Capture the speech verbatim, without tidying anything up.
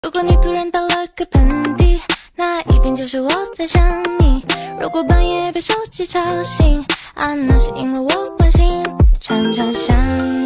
如果你突然打了个喷嚏，那一定就是我在想你。如果半夜被手机吵醒，啊，那是因为我关心，常常想你。